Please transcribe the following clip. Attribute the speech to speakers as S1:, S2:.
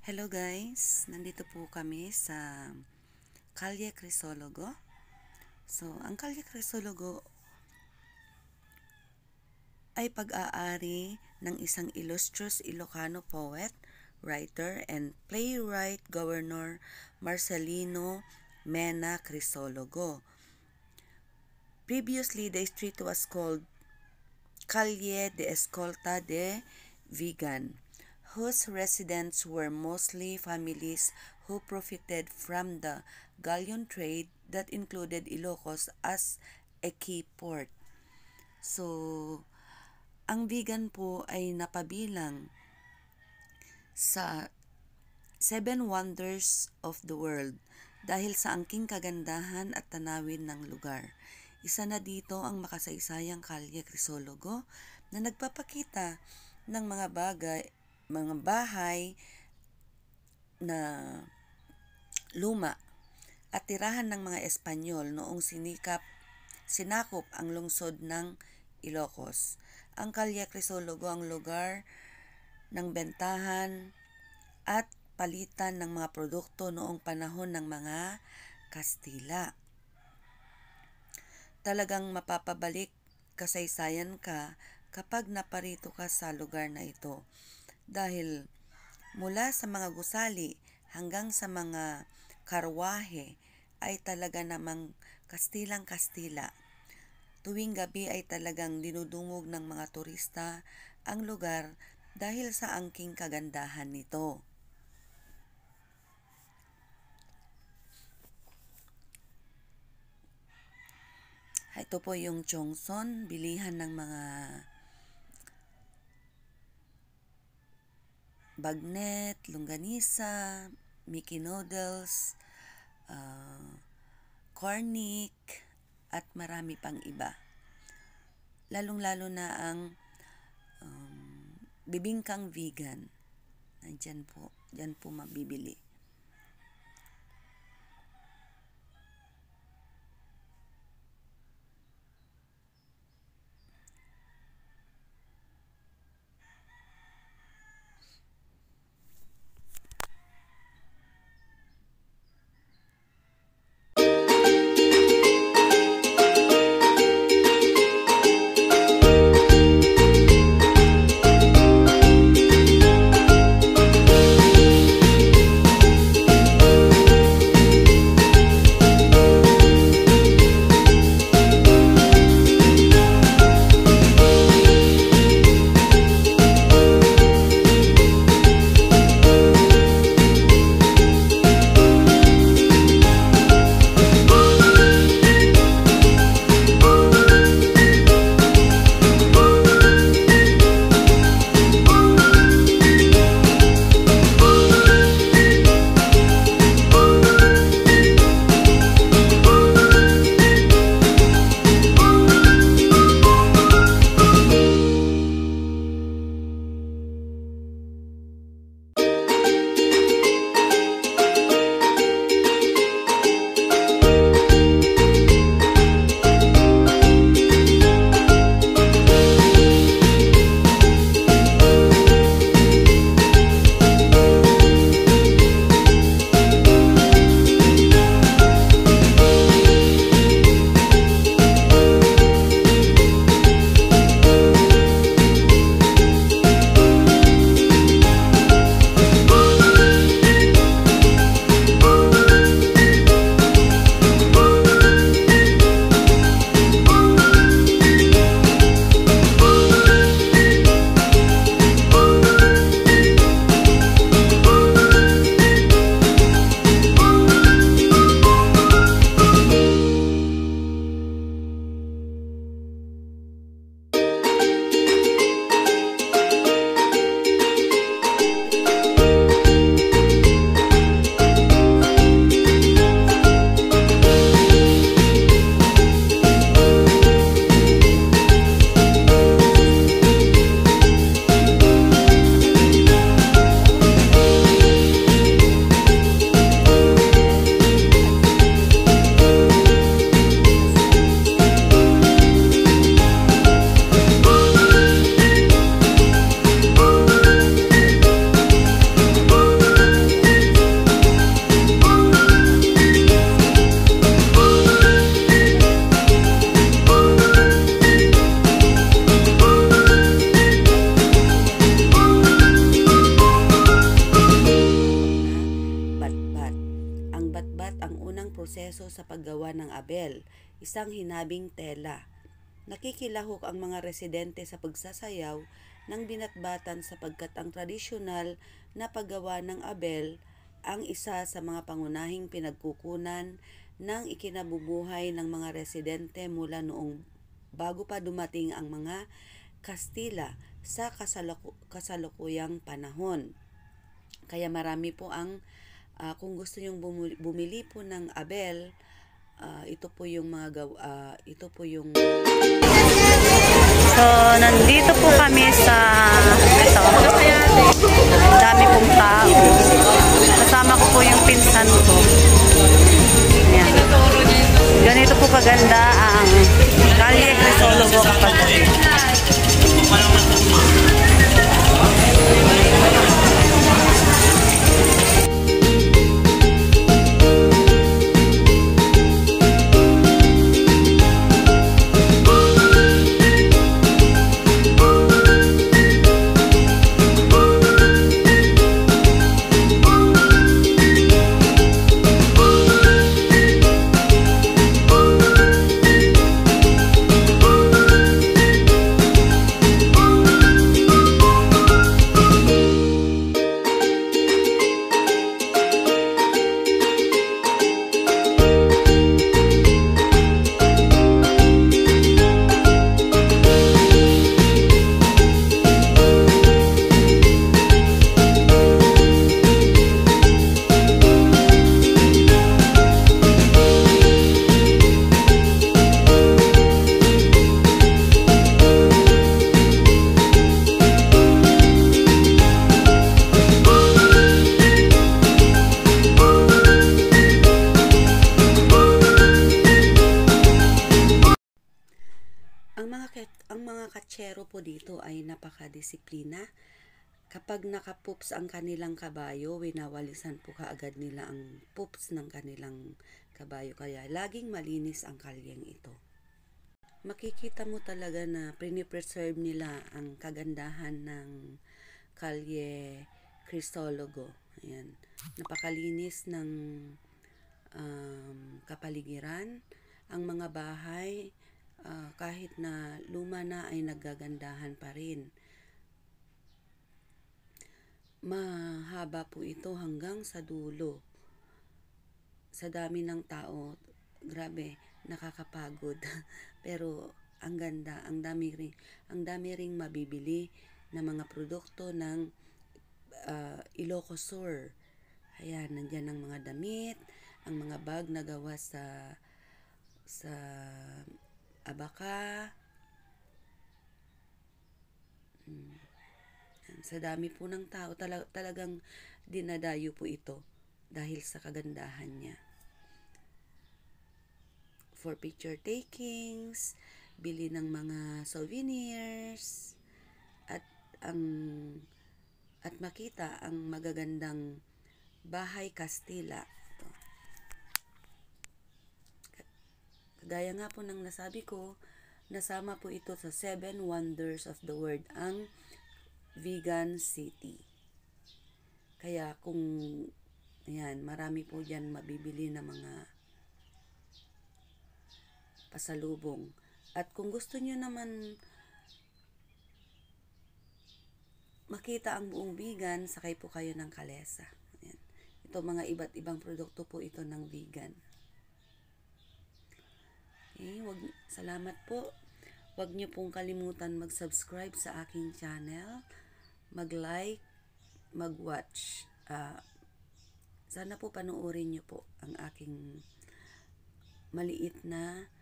S1: Hello guys, nandito po kami sa Calle Crisologo. So, ang Calle Crisologo ay pag-aari ng isang illustrious Ilocano poet, writer, and playwright Governor Marcelino Mena Crisologo. Previously, the street was called Calle de Escolta de Vigan, whose residents were mostly families who profited from the galleon trade that included Ilocos as a key port. So, ang Vigan po ay napabilang sa Seven Wonders of the World dahil sa angking kagandahan at tanawin ng lugar. Isa na dito ang makasaysayang Calle Crisologo na nagpapakita ng mga bahay na luma at tirahan ng mga Espanyol noong sinakop ang lungsod ng Ilocos. Ang Calle Crisologo ang lugar ng bentahan at palitan ng mga produkto noong panahon ng mga Kastila. Talagang mapapabalik kasaysayan ka kapag naparito ka sa lugar na ito. Dahil mula sa mga gusali hanggang sa mga karwahe ay talaga namang Kastilang-Kastila. Tuwing gabi ay talagang dinudungog ng mga turista ang lugar dahil sa angking kagandahan nito. Ito po yung Chongson, bilihan ng mga bagnet, longganisa, Mickey noodles, cornic, at marami pang iba. Lalong-lalo na ang bibingkang vegan. Nandyan po, dyan po mabibili. proseso sa paggawa ng abel, isang hinabing tela. Nakikilahok ang mga residente sa pagsasayaw ng binatbatan sapagkat ang tradisyonal na paggawa ng abel ang isa sa mga pangunahing pinagkukunan ng ikinabubuhay ng mga residente mula noong bago pa dumating ang mga Kastila sa kasalukuyang panahon. Kaya marami po ang kung gusto nyong bumili po ng abel, ito po yung
S2: So, nandito po kami sa ito. Dami pong tao. Kasama ko po yung pinsan ko. Ayan. Ganito po kaganda ang Calle Crisologo kapag
S1: ang mga katsero po dito ay napakadisiplina. Kapag nakapoops ang kanilang kabayo, winawalisan po kaagad nila ang poops ng kanilang kabayo. Kaya laging malinis ang kalyeng ito. Makikita mo talaga na pinipreserve nila ang kagandahan ng Calle Cristologo. Ayan. Napakalinis ng kapaligiran. Ang mga bahay, kahit na luma na ay nagagandahan pa rin. Mahaba po ito hanggang sa dulo. Sa dami ng tao, grabe, nakakapagod. Pero ang ganda, ang dami ring mabibili na mga produkto ng Ilocos Sur. Ayan, nandiyan ang mga damit, ang mga bag na gawa sa abaka. Sa dami po ng tao, talagang dinadayo po ito dahil sa kagandahan niya. For picture takings, bili ng mga souvenirs, at makita ang magagandang bahay Kastila. Ito. Kagaya nga po ng nasabi ko, nasama po ito sa 7 Wonders of the World, ang Vigan City. Kaya kung ayan, marami po dyan mabibili na mga pasalubong. At kung gusto nyo naman makita ang buong Vigan, sakay po kayo ng Calesa. Ayan. Ito mga iba't ibang produkto po ito ng Vigan. Okay, salamat po. Huwag nyo pong kalimutan mag-subscribe sa aking channel, mag-like, mag-watch. Sana po panoorin nyo po ang aking maliit na